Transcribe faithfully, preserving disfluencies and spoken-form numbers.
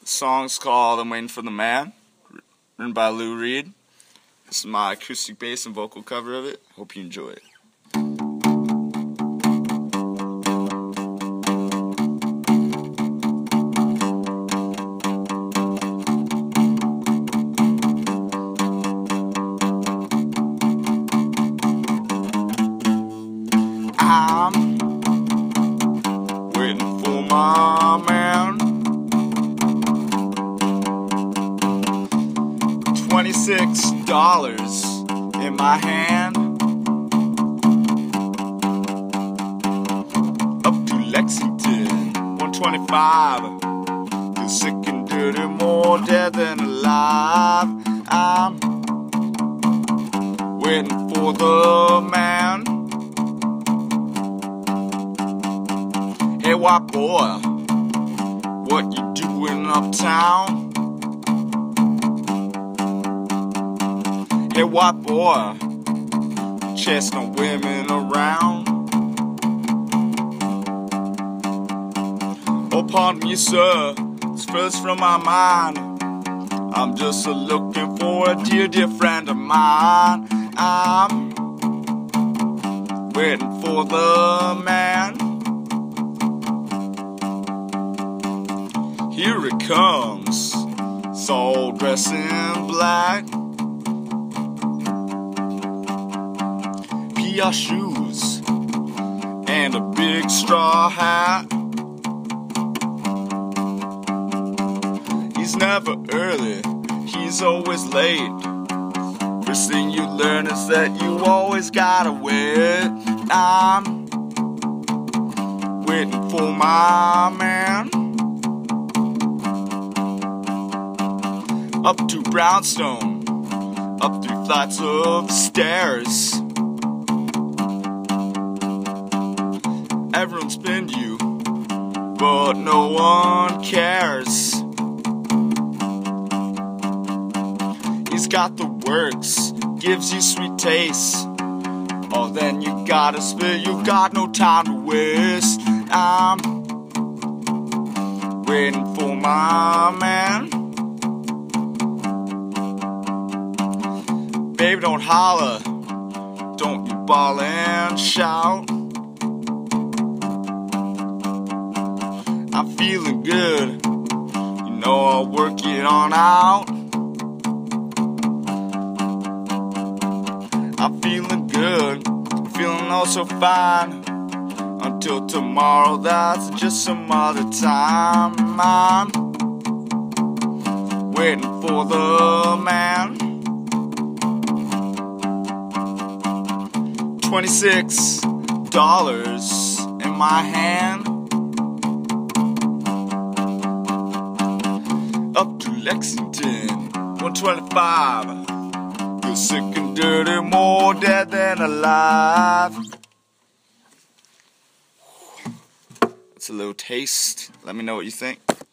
song's called I'm Waiting for the Man, written by Lou Reed. This is my acoustic bass and vocal cover of it. Hope you enjoy it. I'm waiting for my man. Twenty-six dollars in my hand. Up to Lexington, one twenty-five. Feel sick and dirty, more dead than alive. I'm waiting for the man. Hey, white boy, what you doing uptown? Hey, white boy, chasing women around. Oh, pardon me, sir, it's first from my mind. I'm just a looking for a dear, dear friend of mine. I'm waiting for the man. Here it comes, it's all dressed in black. P R shoes and a big straw hat. He's never early, he's always late. First thing you learn is that you always gotta wait. I'm waiting for my man. Up to Brownstone, up three flights of stairs. Everyone's pinned you, but no one cares. He's got the works, gives you sweet taste. Oh, then you gotta spit, you got no time to waste. I'm waiting for my man. Baby, don't holler, don't you bawl and shout. I'm feeling good, you know I'll work it on out. I'm feeling good, feeling oh so fine. Until tomorrow, that's just some other time. I'm waiting for the man. Twenty-six dollars in my hand. Up to Lexington, one twenty-five. Feel sick and dirty, more dead than alive. That's a little taste. Let me know what you think.